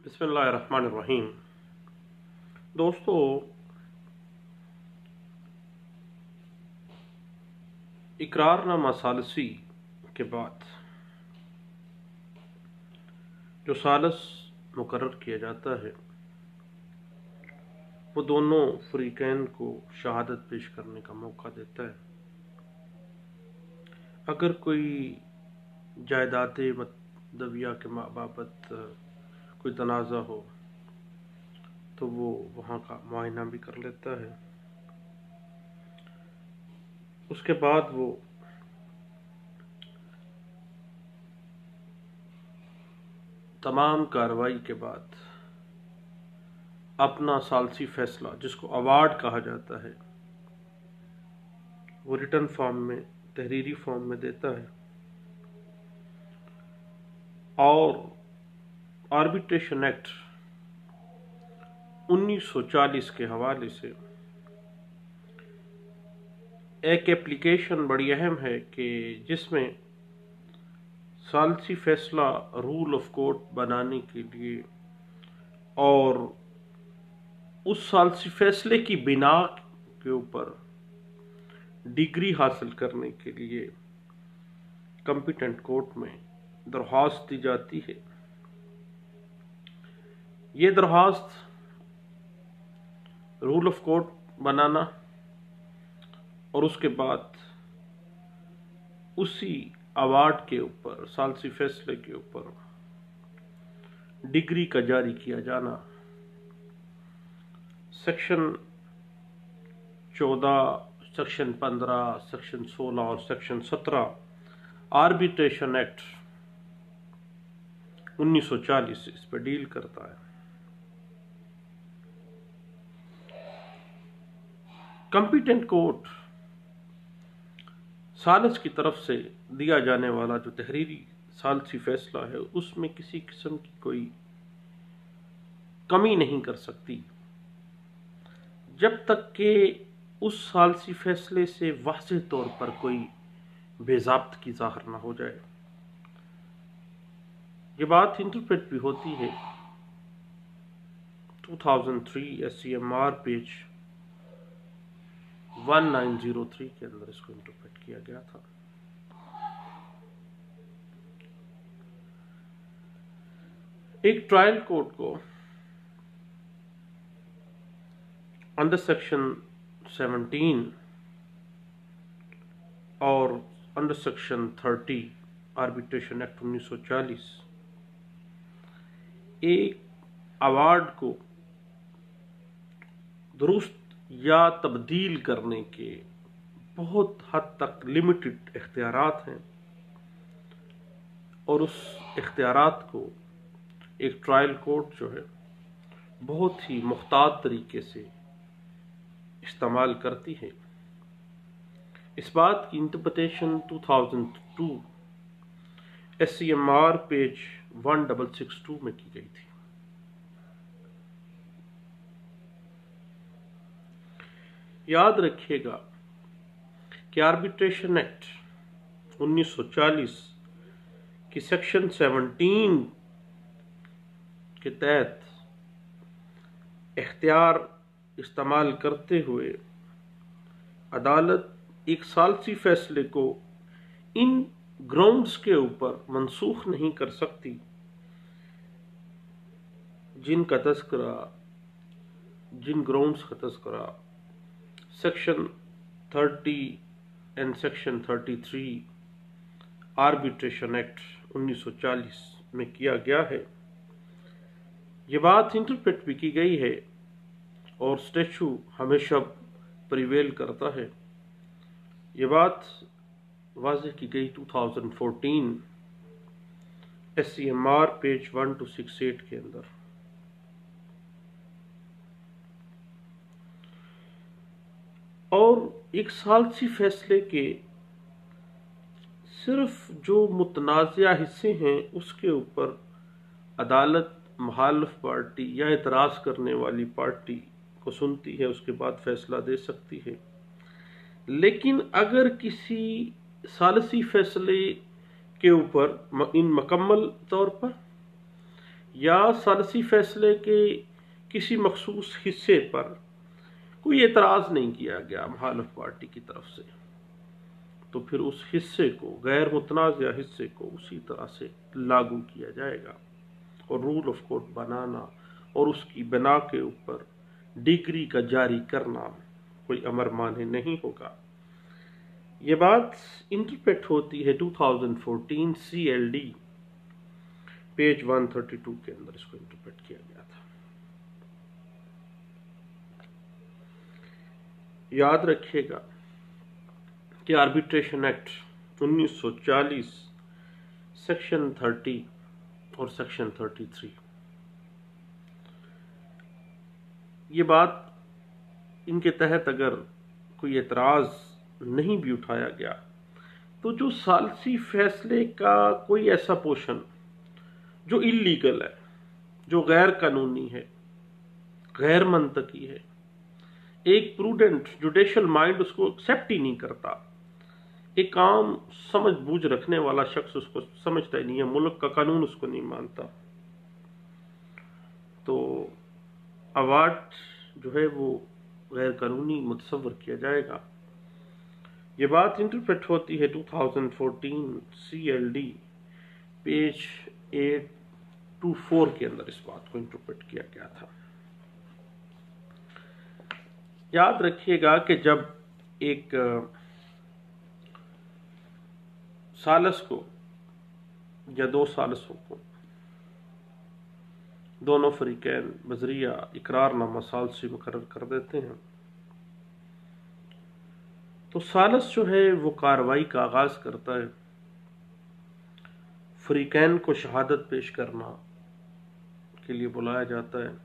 बिस्मिल्लाहिर्रहमानिर्रहीम। दोस्तों, इकरारनामा सालसी के बाद जो सालस मुकर्रर किया जाता है वो दोनों फरीकैन को शहादत पेश करने का मौका देता है। अगर कोई जायदाद मदविया के बाबत कोई तनाज़ा हो तो वो वहाँ का मुआयना भी कर लेता है। उसके बाद वो तमाम कार्रवाई के बाद अपना सालसी फैसला, जिसको अवार्ड कहा जाता है, वो रिटर्न फॉर्म में, तहरीरी फॉर्म में देता है। और आर्बिट्रेशन एक्ट 1940 के हवाले से एक एप्लीकेशन बड़ी अहम है कि जिसमें सालसी फैसला रूल ऑफ कोर्ट बनाने के लिए और उस सालसी फैसले की बिना के ऊपर डिग्री हासिल करने के लिए कॉम्पिटेंट कोर्ट में दरख्वास्त दी जाती है। ये दरख्वास्त रूल ऑफ कोर्ट बनाना और उसके बाद उसी अवार्ड के ऊपर, सालसी फैसले के ऊपर डिग्री का जारी किया जाना, सेक्शन 14, सेक्शन 15, सेक्शन 16 और सेक्शन 17 आर्बिट्रेशन एक्ट 1940 इस पर डील करता है। कॉम्पिटेंट कोर्ट सालस की तरफ से दिया जाने वाला जो तहरीरी सालसी फैसला है उसमें किसी किस्म की कोई कमी नहीं कर सकती जब तक कि उस सालसी फैसले से वाज़ेह तौर पर कोई बेज़ाब्तगी ज़ाहिर ना हो जाए। ये बात इंटरप्रेट भी होती है 2003 SCMR पेज 1903 के अंदर इसको इंटरप्रेट किया गया था। एक ट्रायल कोर्ट को अंडर सेक्शन 17 और अंडर सेक्शन 30 आर्बिट्रेशन एक्ट 1940 एक अवार्ड को दुरुस्त या तब्दील करने के बहुत हद तक लिमिटेड इख्तियारात हैं और उस इख्तियारात को एक ट्रायल कोर्ट जो है बहुत ही मुख्तात तरीके से इस्तेमाल करती है। इस बात की इंटरप्रिटेशन 2002 SCMR पेज 1662 में की गई थी। याद रखिएगा कि आर्बिट्रेशन एक्ट 1940 की सेक्शन 17 के तहत इख्तियार इस्तेमाल करते हुए अदालत एक सालसी फैसले को इन ग्राउंड्स के ऊपर मनसूख नहीं कर सकती जिन ग्राउंड्स का तज़किरा section 30 and section 33 arbitration act 1940 में किया गया है। ये बात इंटरप्रेट भी की गई है और स्टैच्यू हमेशा प्रिवेल करता है। ये बात वाज़ेह की गई 2014 SCMR पेज 1268 के अंदर। और एक सालसी फैसले के सिर्फ जो मुतनाज़िया हिस्से हैं उसके ऊपर अदालत मुखालिफ पार्टी या एतराज़ करने वाली पार्टी को सुनती है, उसके बाद फैसला दे सकती है। लेकिन अगर किसी सालसी फैसले के ऊपर इन मुकम्मल तौर पर یا ثالثی فیصلے کے کسی مخصوص حصے پر کوئی اعتراض نہیں کیا گیا مخالف پارٹی کی طرف سے، تو پھر اس حصے کو، غیر متنازع حصے کو اسی طرح سے لاگو کیا جائے گا، اور رول آف کورٹ بنانا اور اس کی بنا کے اوپر ڈگری کا جاری کرنا کوئی امر مانع نہیں ہوگا۔ یہ بات انٹرپریٹ ہوتی ہے 2014 CLD پیج 132 کے اندر اس کو انٹرپریٹ کیا گیا تھا۔ یاد رکھیے گا کہ آربیٹریشن ایکٹ 1940 سیکشن 30 اور سیکشن 33، یہ بات ان کے تحت اگر کوئی اعتراض نہیں بھی اٹھایا گیا تو جو ثالثی فیصلے کا کوئی ایسا پورشن جو اللیگل ہے، جو غیر قانونی ہے، غیر منطقی ہے، ایک پروڈنٹ جوڈیشل مائنڈ اس کو ایکسیپٹ ہی نہیں کرتا، ایک عام سمجھ بوجھ رکھنے والا شخص اس کو سمجھتا ہی نہیں ہے، ملک کا قانون اس کو نہیں مانتا، تو اوارڈ جو ہے وہ غیر قانونی متصور کیا جائے گا۔ یہ بات انٹرپریٹ ہوتی ہے 2014 CLD پیج 824 کے اندر اس بات کو انٹرپریٹ کیا گیا تھا۔ یاد رکھیے گا کہ جب ایک ثالث کو یا دو ثالثوں کو دونوں فریقین بذریعہ اقرار نامہ ثالثی مقرر کر دیتے ہیں، تو ثالث جو ہے وہ کارروائی کا آغاز کرتا ہے، فریقین کو شہادت پیش کرنا کے لیے بلایا جاتا ہے،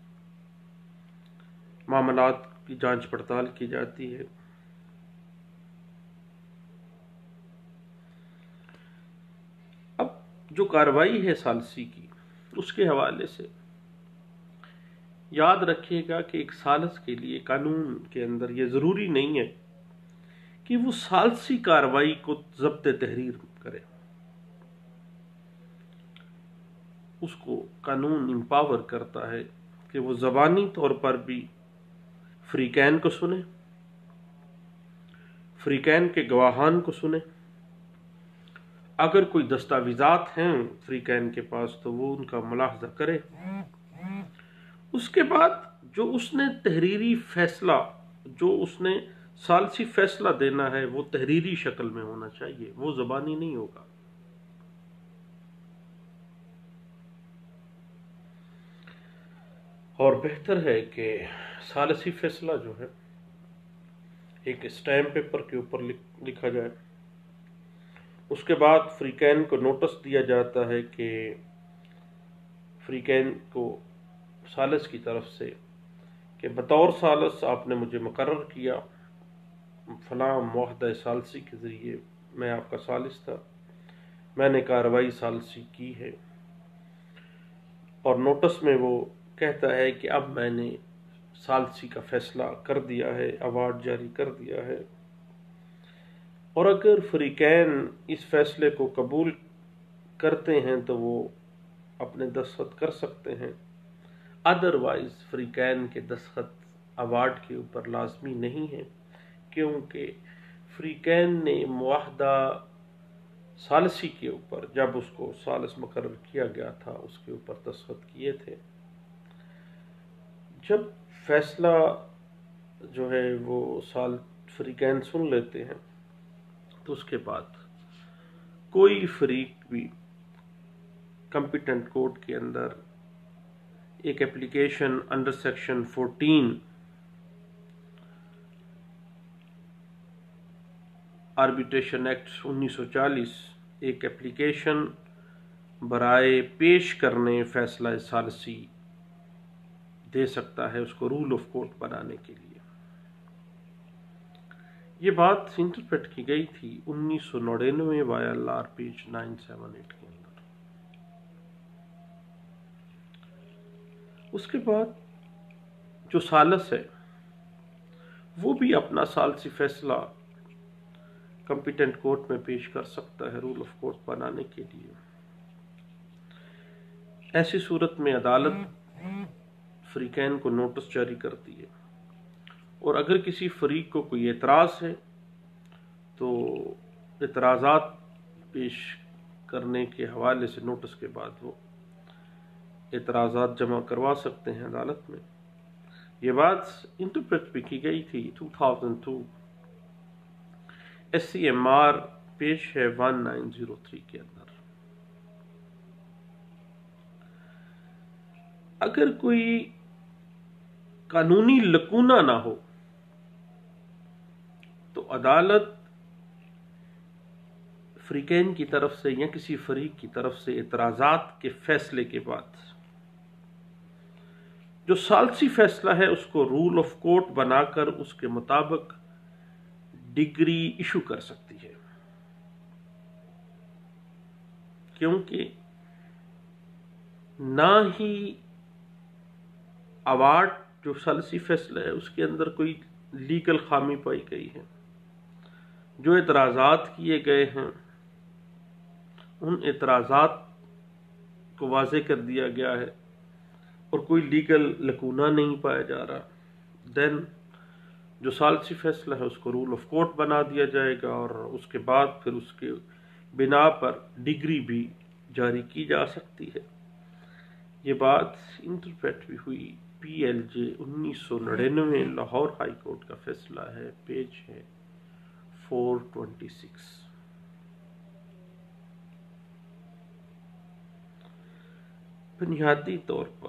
معاملات کی جانچ پڑتال کی جاتی ہے، اب جو کارروائی ہے ثالثی کی اس کے حوالے سے یاد رکھیے گا کہ ایک ثالث کے لیے قانون کے اندر یہ ضروری نہیں ہے کہ وہ ثالثی کارروائی کو ضبط تحریر کرے، اس کو قانون امپاور کرتا ہے کہ وہ زبانی طور پر بھی فریقین کو سنے، فریقین کے گواہان کو سنے، اگر کوئی دستاویزات ہیں فریقین کے پاس تو وہ ان کا ملاحظہ کرے، اس کے بعد جو اس نے تحریری فیصلہ، جو اس نے ثالثی فیصلہ دینا ہے وہ تحریری شکل میں ہونا چاہیے، وہ زبانی نہیں ہوگا۔ اور بہتر ہے کہ ثالثی فیصلہ جو ہے ایک اسٹیمپ پیپر کے اوپر لکھا جائے، اس کے بعد فریقین کو نوٹس دیا جاتا ہے کہ فریقین کو ثالث کی طرف سے کہ بطور ثالث آپ نے مجھے مقرر کیا، فلاں معاہدہ ثالثی کے ذریعے میں آپ کا ثالث تھا، میں نے کارروائی ثالثی کی ہے، اور نوٹس میں وہ کہتا ہے کہ اب میں نے ثالثی کا فیصلہ کر دیا ہے، ایوارڈ جاری کر دیا ہے، اور اگر فریقین اس فیصلے کو قبول کرتے ہیں تو وہ اپنے دستخط کر سکتے ہیں، ادروائز فریقین کے دستخط ایوارڈ کے اوپر لازمی نہیں ہے، کیونکہ فریقین نے معاہدہ ثالثی کے اوپر جب اس کو ثالث مقرر کیا گیا تھا اس کے اوپر دستخط کیے تھے۔ جب فیصلہ جو ہے وہ فریقین سن لیتے ہیں تو اس کے بعد کوئی فریق بھی کمپیٹنٹ کورٹ کے اندر ایک application under section 14 arbitration act 1940 ایک اپلیکیشن برائے پیش کرنے فیصلہ ثالثی دے سکتا ہے اس کو رول آف کورٹ بنانے کے لیے۔ یہ بات انٹرپریٹ کی گئی تھی 1999 YLR پیج 978 کے اندر۔ اس کے بعد جو ثالث ہے وہ بھی اپنا ثالثی فیصلہ کمپیٹنٹ کورٹ میں پیش کر سکتا ہے رول آف کورٹ بنانے کے لیے۔ ایسی صورت میں عدالت فریقین کو نوٹس جاری کرتی ہے، اور اگر کسی فریق کو کوئی اعتراض ہے تو اعتراضات پیش کرنے کے حوالے سے نوٹس کے بعد وہ اعتراضات جمع کروا سکتے ہیں عدالت میں۔ یہ بات انٹرپریٹ بھی کی گئی تھی 2002 SCMR پیج ہے 1903 کے اندر۔ اگر کوئی قانونی لکونہ نہ ہو تو عدالت فریقین کی طرف سے یا کسی فریق کی طرف سے اعتراضات کے فیصلے کے بعد جو ثالثی فیصلہ ہے اس کو رول آف کورٹ بنا کر اس کے مطابق ڈگری ایشو کر سکتی ہے، کیونکہ نہ ہی اوارڈ جو ثالثی فیصلہ ہے اس کے اندر کوئی لیگل خامی پائی گئی ہے، جو اعتراضات کیے گئے ہیں ان اعتراضات کو واضح کر دیا گیا ہے اور کوئی لیگل لکونہ نہیں پایا جا رہا، دین جو ثالثی فیصلہ ہے اس کو رول آف کورٹ بنا دیا جائے گا، اور اس کے بعد پھر اس کے بنا پر ڈگری بھی جاری کی جا سکتی ہے۔ یہ بات انٹرپریٹ بھی ہوئی PLJ 1999 لاہور ہائی کورٹ کا فیصلہ ہے، پیج ہے 426۔ بنیادی طور پر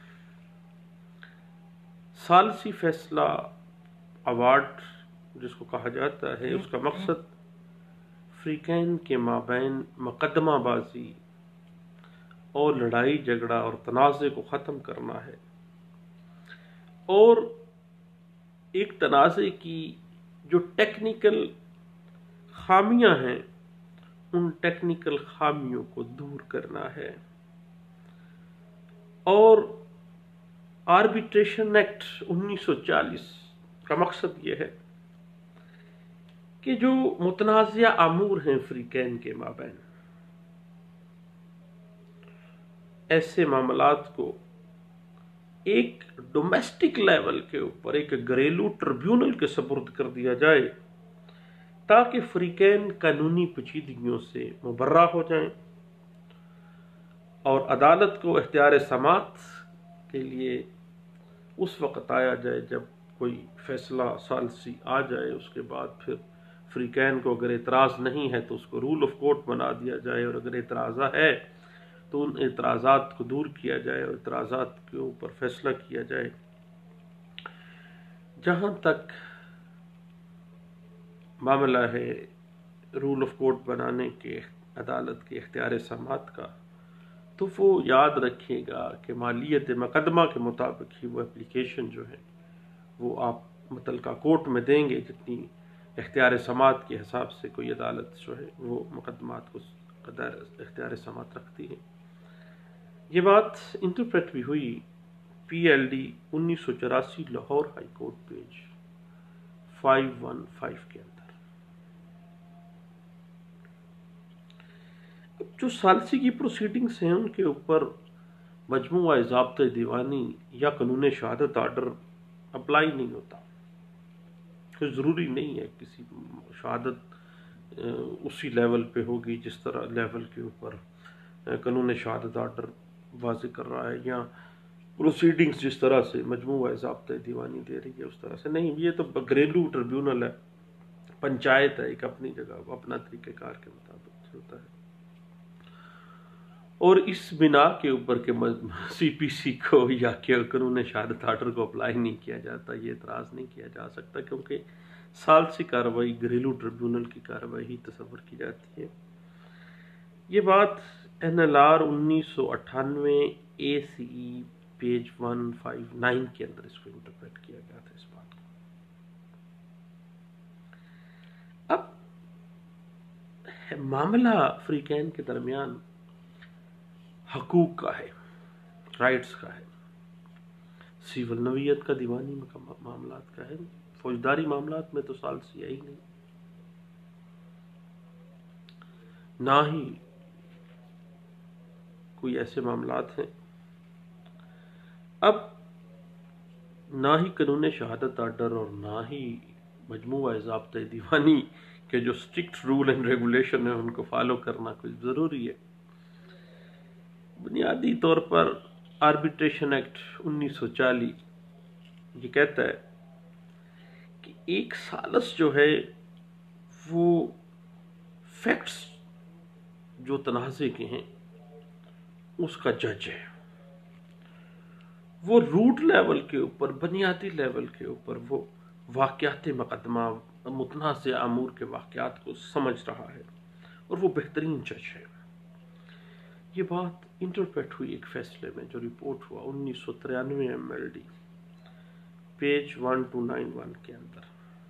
ثالثی فیصلہ ایوارڈ جس کو کہا جاتا ہے اس کا مقصد فریقین کے مابین مقدمہ بازی اور لڑائی جھگڑا اور تنازع کو ختم کرنا ہے، اور ایک تنازع کی جو ٹیکنیکل خامیاں ہیں ان ٹیکنیکل خامیوں کو دور کرنا ہے، اور آربیٹریشن ایکٹ 1940 کا مقصد یہ ہے کہ جو متنازع امور ہیں فریقین کے مابین ایسے معاملات کو ایک ڈومیسٹک لیول کے اوپر ایک گھریلو ٹریبیونل کے سپرد کر دیا جائے تاکہ فریقین قانونی پیچیدگیوں سے مبرہ ہو جائیں، اور عدالت کو اختیار سماعت کے لیے اس وقت آیا جائے جب کوئی فیصلہ ثالثی آ جائے، اس کے بعد پھر فریقین کو اگر اعتراض نہیں ہے تو اس کو رول آف کورٹ بنا دیا جائے، اور اگر اعتراض ہے تو ان اعتراضات کو دور کیا جائے اور اعتراضات کے اوپر فیصلہ کیا جائے۔ جہاں تک معاملہ ہے رول آف کورٹ بنانے کے عدالت کے اختیار سماعت کا، تو وہ یاد رکھے گا کہ مالیت مقدمہ کے مطابق ہی وہ اپلیکیشن جو ہے وہ آپ متعلقہ کورٹ میں دیں گے جتنی اختیار سماعت کے حساب سے کوئی عدالت جو ہے وہ مقدمات کو اختیار سماعت رکھتی ہے۔ یہ بات انٹرپریٹ بھی ہوئی PLD 1984 Lahore high court page 515 کے اندر۔ اب جو ثالثی کی پروسیڈنگز ہیں ان کے اوپر مجموعہ ضابطہ دیوانی یا قانون شہادت آرڈر اپلائی نہیں ہوتا، کوئی ضروری نہیں ہے کسی شہادت اسی لیول پہ ہوگی جس طرح لیول کے اوپر قانون شہادت آرڈر واضح کر رہا ہے، یا پروسیڈنگز جس طرح سے مجموعہ ضابطہ دیوانی دے رہی ہے اس طرح سے نہیں۔ یہ تو گھریلو ٹریبیونل ہے، پنچایت ہے، ایک اپنی جگہ اپنا طریقہ کار کے مطابق ہوتا ہے، اور اس بنا کے اوپر کہ CPC کو یا کہ قانون شہادت آرڈر کو اپلائی نہیں کیا جاتا، یہ اعتراض نہیں کیا جا سکتا، کیونکہ ثالثی کارروائی گھریلو ٹریبیونل کی کارروائی ہی تصور کی جاتی ہے۔ یہ بات NLR 1998 ACE پیج 159 کے اندر اس کو انٹرپریٹ کیا گیا تھا اس بات کو۔ اب معاملہ فریقین کے درمیان حقوق کا ہے، رائٹس کا ہے، سیول نوعیت کا، دیوانی معاملات کا ہے، فوجداری معاملات میں تو ثالثی ہے ہی نہیں، نہ ہی کوئی ایسے معاملات ہیں۔ اب نہ ہی قانون شہادت آرڈر اور نہ ہی مجموعہ ضابطۂ دیوانی کے جو اسٹرکٹ رول اینڈ ریگولیشن ہیں ان کو فالو کرنا کوئی ضروری ہے۔ بنیادی طور پر آربیٹریشن ایکٹ 1940 یہ کہتا ہے کہ ایک ثالث جو ہے وہ فیکٹس جو تنازع کے ہیں اس کا جج ہے۔ وہ روٹ لیول کے اوپر، بنیادی لیول کے اوپر وہ واقعات مقدمہ، متنازع امور کے واقعات کو سمجھ رہا ہے اور وہ بہترین جج ہے۔ یہ بات انٹرپریٹ ہوئی ایک فیصلے میں جو رپورٹ ہوا 1993 MLD پیج 1291 کے اندر۔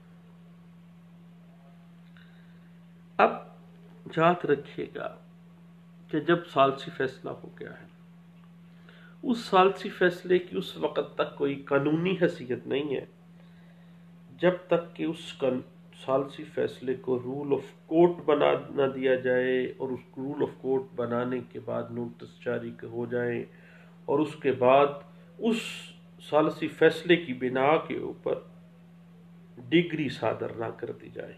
اب یاد رکھیے گا کہ جب ثالثی فیصلہ ہو گیا ہے، اس ثالثی فیصلے کی اس وقت تک کوئی قانونی حیثیت نہیں ہے جب تک کہ اس ثالثی فیصلے کو رول آف کورٹ بنا نہ دیا جائے، اور اس رول آف کورٹ بنانے کے بعد نوٹس جاری ہو جائیں، اور اس کے بعد اس ثالثی فیصلے کی بنا کے اوپر ڈگری صادر نہ کر دی جائے۔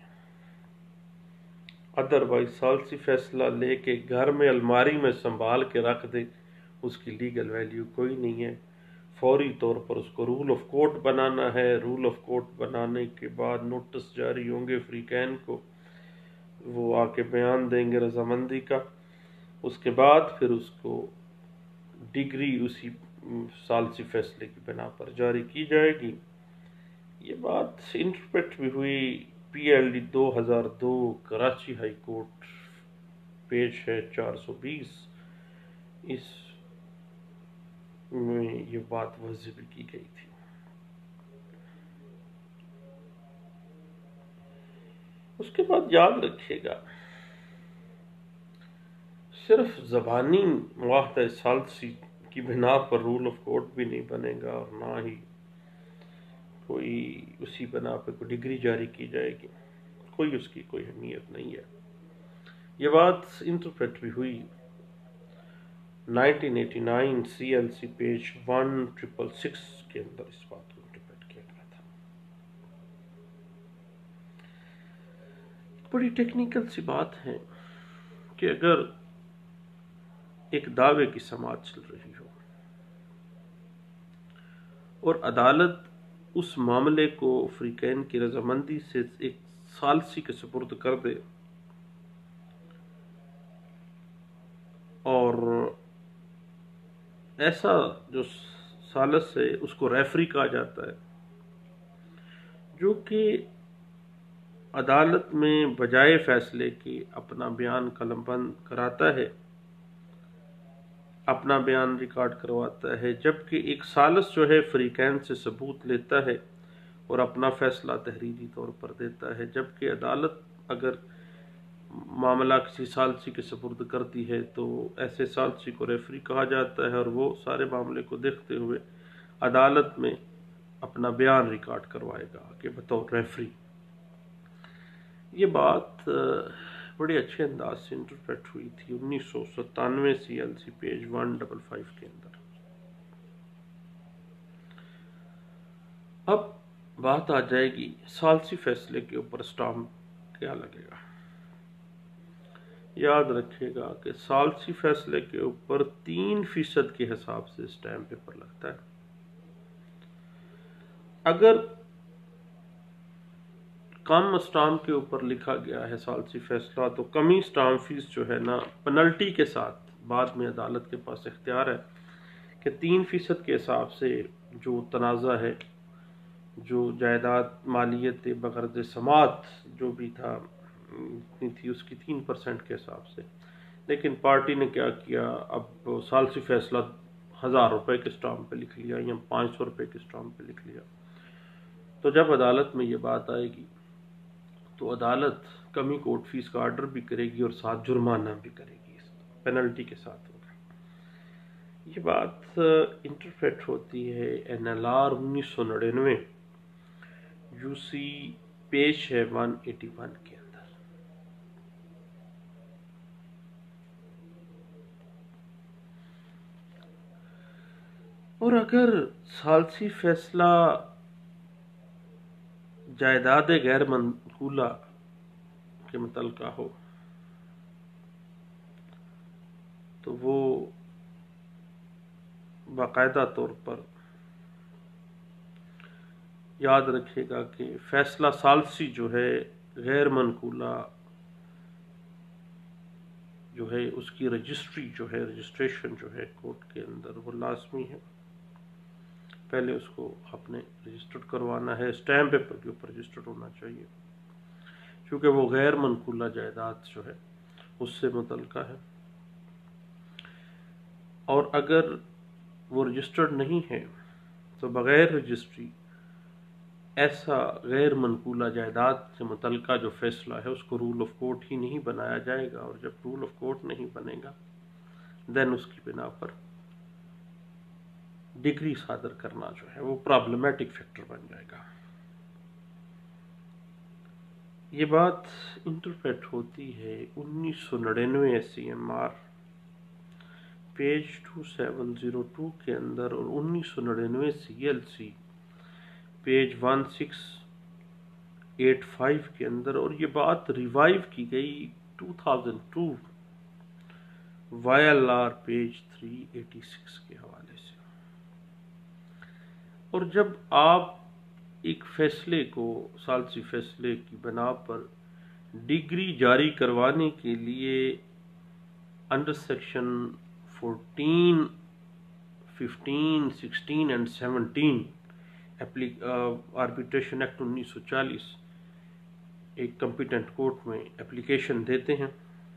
ادروائز ثالثی فیصلہ لے کے گھر میں الماری میں سنبھال کے رکھ دے، اس کی لیگل ویلیو کوئی نہیں ہے۔ فوری طور پر اس کو رول آف کورٹ بنانا ہے۔ رول آف کورٹ بنانے کے بعد نوٹس جاری ہوں گے فریقین کو، وہ آ کے بیان دیں گے رضامندی کا، اس کے بعد پھر اس کو ڈگری اسی ثالثی فیصلے کی بنا پر جاری کی جائے گی۔ یہ بات انٹرپریٹ بھی ہوئی PLD 2002 Karachi high court, page ہے 420، اس میں یہ بات واضح بھی کی گئی تھی۔ اس کے بعد یاد رکھیے گا، صرف زبانی معاہدہ ثالثی کی بنا پر رول آف کورٹ بھی نہیں بنے گا، اور نہ ہی کوئی اسی بنا پہ کوئی ڈگری جاری کی جائے گی، کوئی اس کی کوئی اہمیت نہیں ہے۔ یہ بات انٹرپریٹ بھی ہوئی 1989 CLC پیج 1666 کے اندر، اس بات کو انٹرپریٹ کیا گیا تھا۔ بڑی ٹیکنیکل سی بات ہے کہ اگر ایک دعوے کی سماعت چل رہی ہو اور عدالت اس معاملے کو فریقین کی رضامندی سے ایک ثالثی کے سپرد کر دے، اور ایسا جو ثالث ہے اس کو ریفری کہا جاتا ہے، جو کہ عدالت میں بجائے فیصلے کے اپنا بیان قلم بند کراتا ہے، اپنا بیان ریکارڈ کرواتا ہے، جبکہ ایک ثالث جو ہے فریقین سے ثبوت لیتا ہے اور اپنا فیصلہ تحریری طور پر دیتا ہے۔ جبکہ عدالت اگر معاملہ کسی ثالثی کے سپرد کرتی ہے تو ایسے ثالثی کو ریفری کہا جاتا ہے، اور وہ سارے معاملے کو دیکھتے ہوئے عدالت میں اپنا بیان ریکارڈ کروائے گا کہ بطور ریفری۔ یہ بات بڑے اچھے انداز سے انٹرپریٹ ہوئی تھی 1997 CLC پیج 155 کے اندر۔ اب بات آ جائے گی ثالثی فیصلے کے اوپر اسٹامپ کیا لگے گا۔ یاد رکھیے گا کہ ثالثی فیصلے کے اوپر 3% کے حساب سے اسٹامپ پیپر لگتا ہے۔ اگر کم اسٹامپ کے اوپر لکھا گیا ہے ثالثی فیصلہ، تو کمی اسٹامپ فیس جو ہے نا پنلٹی کے ساتھ بعد میں عدالت کے پاس اختیار ہے کہ 3% کے حساب سے جو تنازع ہے، جو جائیداد مالیت بغرض سماعت جو بھی تھا تھی، اس کی 3% کے حساب سے۔ لیکن پارٹی نے کیا کیا، اب ثالثی فیصلہ 1000 روپے کے اسٹامپ پہ لکھ لیا یا 500 روپے کے اسٹامپ پہ لکھ لیا۔ تو جب عدالت میں یہ بات آئے گی تو عدالت کمی کورٹ فیس کا آرڈر بھی کرے گی اور ساتھ جرمانہ بھی کرے گی، پینلٹی کے ساتھ ہوگا۔ یہ بات انٹرپریٹ ہوتی ہے NLR 1999 UC پیج ہے 181 کے اندر۔ اور اگر ثالثی فیصلہ جائیداد غیر منقولہ کے متعلقہ ہو تو وہ باقاعدہ طور پر یاد رکھے گا کہ فیصلہ ثالثی جو ہے غیر منقولہ جو ہے اس کی رجسٹری جو ہے رجسٹریشن جو ہے کورٹ کے اندر وہ لازمی ہے. پہلے اس کو آپ نے رجسٹرڈ کروانا ہے، اسٹیمپ پیپر کے اوپر رجسٹرڈ ہونا چاہیے کیونکہ وہ غیر منقولہ جائیداد جو ہے اس سے متعلقہ ہے. اور اگر وہ رجسٹرڈ نہیں ہے تو بغیر رجسٹری ایسا غیر منقولہ جائیداد سے متعلقہ جو فیصلہ ہے اس کو رول آف کورٹ ہی نہیں بنایا جائے گا، اور جب رول آف کورٹ نہیں بنے گا دین اس کی بنا پر ڈگری صادر کرنا جو ہے وہ پرابلمیٹک فیکٹر بن جائے گا. یہ بات انٹرپریٹ ہوتی ہے 1999 SCMR پیج 2702 کے اندر اور 1999 CLC پیج 1685 کے اندر، اور یہ بات ریوائیو کی گئی 2002 YLR پیج 386 کے حوالے سے. اور جب آپ ایک فیصلے کو ثالثی فیصلے کی بنا پر ڈگری جاری کروانے کے لیے under section 14, 15, 16 and 17 arbitration act 1940 ایک کمپیٹنٹ کورٹ میں اپلیکیشن دیتے ہیں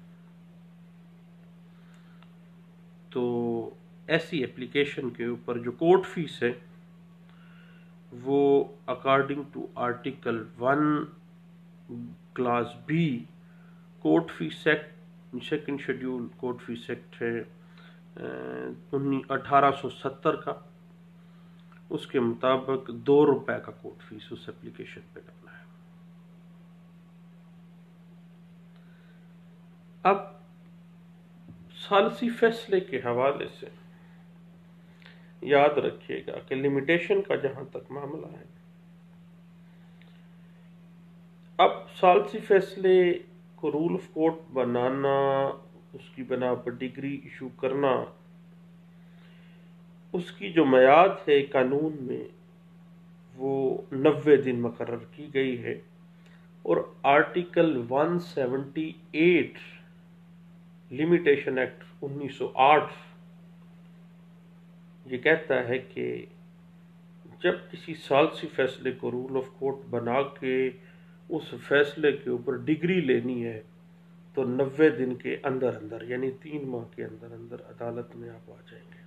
تو ایسی اپلیکیشن کے اوپر جو کورٹ فیس ہے وہ according to article 1 class B court fee act second schedule court fee act ہے 1870 کا، اس کے مطابق ₹2 کا کورٹ فیس اس اپلیکیشن پہ کرنا ہے. اب ثالثی فیصلے کے حوالے سے یاد رکھیے گا کہ لمیٹیشن کا جہاں تک معاملہ ہے، اب ثالثی فیصلے کو رول آف کورٹ بنانا، اس کی بنا پر ڈگری ایشو کرنا، اس کی جو میعاد ہے قانون میں وہ 90 دن مقرر کی گئی ہے، اور آرٹیکل 178 لمیٹیشن ایکٹ 1908 یہ کہتا ہے کہ جب کسی ثالثی فیصلے کو رول آف کورٹ بنا کے اس فیصلے کے اوپر ڈگری لینی ہے تو 90 دن کے اندر اندر یعنی 3 ماہ کے اندر اندر عدالت میں آپ آ جائیں گے.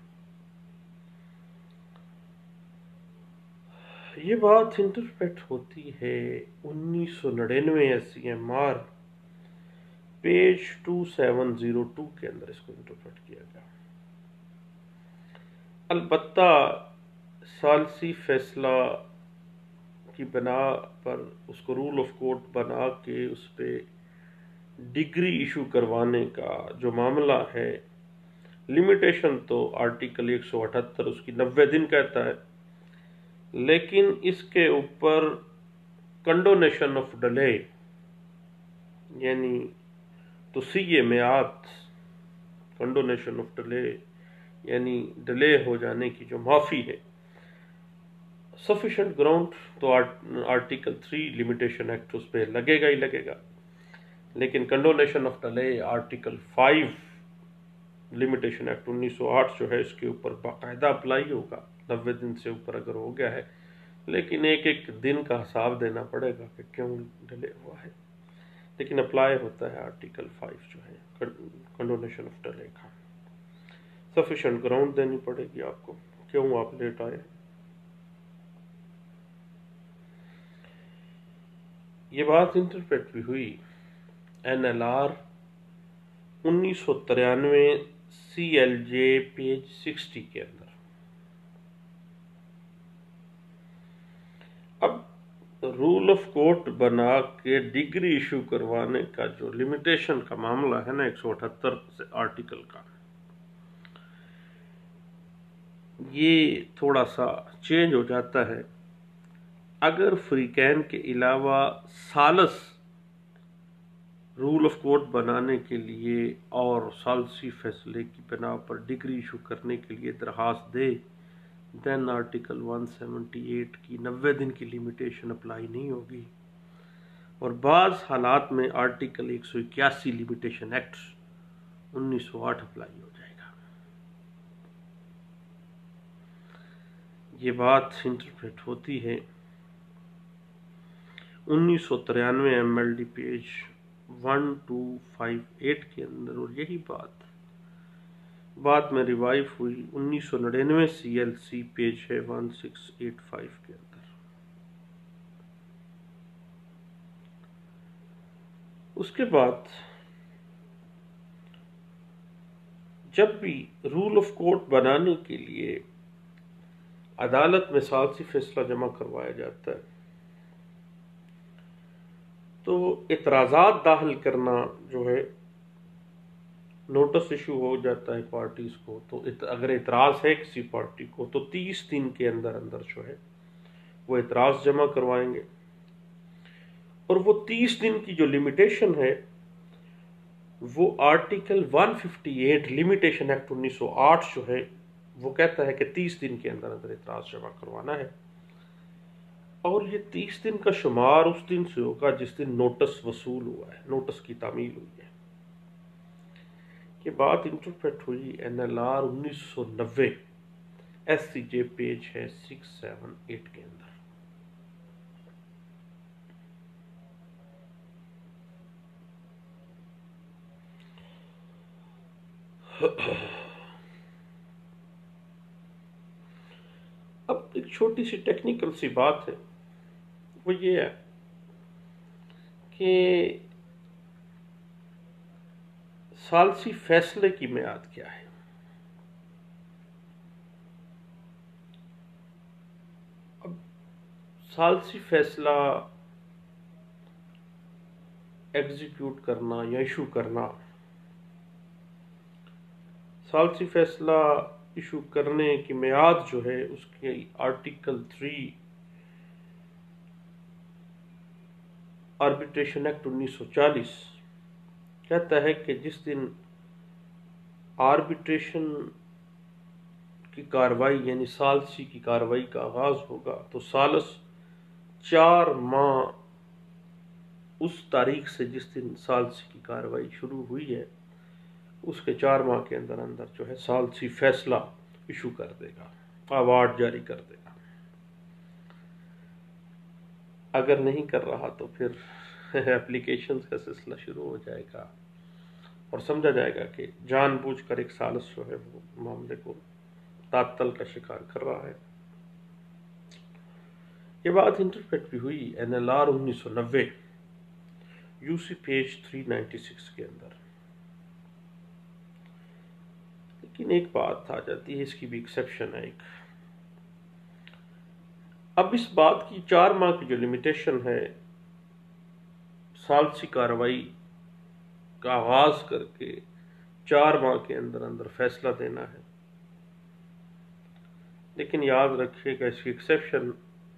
یہ بات انٹرپریٹ ہوتی ہے 1999 SCMR پیج 2702 کے اندر اس کو انٹرپریٹ کیا گیا. البتہ ثالثی فیصلہ کی بنا پر اس کو رول آف کورٹ بنا کے اس پہ ڈگری ایشو کروانے کا جو معاملہ ہے، لمیٹیشن تو آرٹیکل 178 اس کی 90 دن کہتا ہے، لیکن اس کے اوپر کنڈونیشن آف ڈیلے یعنی توسیع میعاد، کنڈونیشن آف ڈیلے یعنی ڈیلے ہو جانے کی جو معافی ہے، سفیشینٹ گراؤنڈ تو آرٹیکل 3 لمیٹیشن ایکٹ اس پہ لگے گا ہی لگے گا، لیکن condonation of delay article 5 limitation act 1908 جو ہے اس کے اوپر باقاعدہ اپلائی ہوگا 90 دن سے اوپر اگر ہو گیا ہے، لیکن ایک ایک دن کا حساب دینا پڑے گا کہ کیوں ڈیلے ہوا ہے، لیکن اپلائی ہوتا ہے آرٹیکل 5 جو ہے کنڈونیشن آف ڈیلے کا. سفیشینٹ گراؤنڈ دینی پڑے گی آپ کو کیوں آپ لیٹ آئے. یہ بات انٹرپریٹ بھی ہوئی NLR 1993 CLJ پیج 60 کے اندر. اب رول آف کورٹ بنا کے ڈگری ایشو کروانے کا جو لمیٹیشن کا معاملہ ہے نا 178 سے آرٹیکل کا، یہ تھوڑا سا چینج ہو جاتا ہے اگر فریقین کے علاوہ ثالث رول آف کورٹ بنانے کے لیے اور ثالثی فیصلے کی بنا پر ڈگری ایشو کرنے کے لیے درخواست دے، دین آرٹیکل 178 کی 90 دن کی لمیٹیشن اپلائی نہیں ہوگی، اور بعض حالات میں آرٹیکل 181 لمیٹیشن ایکٹ 1908 اپلائی ہو جائے گا۔ یہ بات انٹرپریٹ ہوتی ہے 1993 ایم ایل ڈی پیج 1258 کے اندر، اور یہی بات بعد میں ریوائو ہوئی 1999 سی ایل سی پیج ہے 1685 کے اندر۔ اس کے بعد جب بھی رول آف کورٹ بنانے کے لیے عدالت میں ثالثی فیصلہ جمع کروایا جاتا ہے تو اعتراضات داخل کرنا جو ہے، نوٹس ایشو ہو جاتا ہے پارٹیز کو، تو اگر اعتراض ہے کسی پارٹی کو تو 30 دن کے اندر اندر جو ہے وہ اعتراض جمع کروائیں گے، اور وہ 30 دن کی جو لمیٹیشن ہے وہ آرٹیکل 158 لمیٹیشن ایکٹ 1908 جو ہے وہ کہتا ہے کہ 30 دن کے اندر اندر اعتراض جمع کروانا ہے، اور یہ 30 دن کا شمار اس دن سے ہوگا جس دن نوٹس وصول ہوا ہے، نوٹس کی تعمیل ہوئی ہے۔ یہ بات انٹرپریٹ ہوئی N L R 1990 S C J page ہے 678 کے اندر۔ اب ایک چھوٹی سی ٹیکنیکل سی بات ہے، وہ یہ ہے کہ ثالثی فیصلے کی میعاد کیا ہے۔ اب ثالثی فیصلہ ایگزیکیوٹ کرنا یا ایشو کرنا، ثالثی فیصلہ ایشو کرنے کی میعاد جو ہے اس کے آرٹیکل 3 آربیٹریشن ایکٹ 1940 کہتا ہے کہ جس دن آربیٹریشن کی کاروائی یعنی ثالثی کی کاروائی کا آغاز ہوگا تو ثالث 4 ماہ اس تاریخ سے جس دن ثالثی کی کاروائی شروع ہوئی ہے اس کے 4 ماہ کے اندر اندر جو ہے ثالثی فیصلہ ایشو کر دے گا، اوارڈ جاری کر دے گا۔ اگر نہیں کر رہا تو پھر اپلیکیشنز کا سلسلہ شروع ہو جائے گا اور سمجھا جائے گا کہ جان بوجھ کر ایک ثالث جو ہے وہ معاملے کو تعطل کا شکار کر رہا ہے۔ یہ بات انٹرپریٹ بھی ہوئی N L R 1990 U C page 396 کے اندر۔ لیکن ایک بات آ جاتی ہے، اس کی بھی ایکسیپشن ہے ایک۔ اب اس بات کی 4 ماہ کی جو لمیٹیشن ہے ثالثی کاروائی کا آغاز کر کے 4 ماہ کے اندر اندر فیصلہ دینا ہے، لیکن یاد رکھیے گا اس کی ایکسیپشن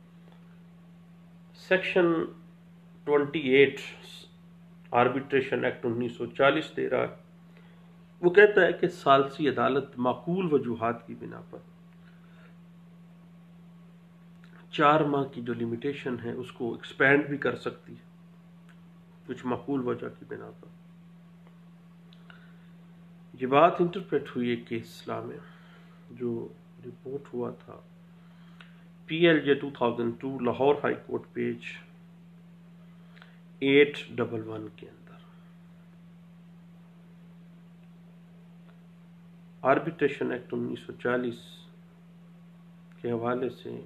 سیکشن 28 آربیٹریشن ایکٹ 1940 دے رہا ہے۔ وہ کہتا ہے کہ ثالثی عدالت معقول وجوہات کی بنا پر 4 ماہ کی جو لمیٹیشن ہے اس کو ایکسپینڈ بھی کر سکتی ہے کچھ معقول وجہ کی بنا پر۔ یہ بات انٹرپریٹ ہوئی ایک کیس اسلام میں جو رپورٹ ہوا تھا P L J 2002 Lahore high court page 811 کے اندر۔ آربیٹریشن ایکٹ 1940 کے حوالے سے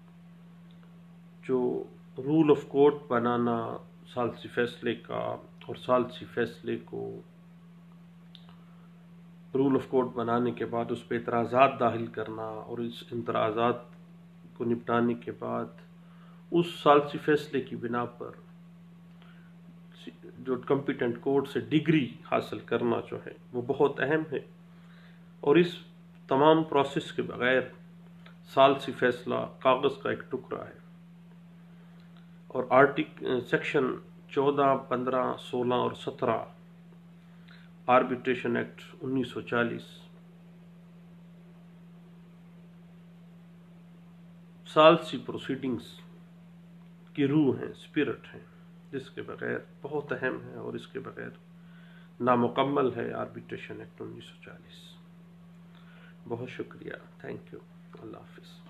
جو رول آف کورٹ بنانا ثالثی فیصلے کا، اور ثالثی فیصلے کو رول آف کورٹ بنانے کے بعد اس پہ اعتراضات داخل کرنا، اور اس اعتراضات کو نپٹانے کے بعد اس ثالثی فیصلے کی بنا پر جو کمپیٹنٹ کورٹ سے ڈگری حاصل کرنا جو ہے وہ بہت اہم ہے، اور اس تمام پروسیس کے بغیر ثالثی فیصلہ کاغذ کا ایک ٹکڑا ہے، اور سیکشن 14، 15، 16 اور 17 آربیٹریشن ایکٹ 1940 ثالثی پروسیڈنگز کی روح ہیں، اسپرٹ ہیں، جس کے بغیر بہت اہم ہے اور اس کے بغیر نامکمل ہے آربیٹریشن ایکٹ 1940۔ بہت شکریہ، تھینک یو، اللہ حافظ۔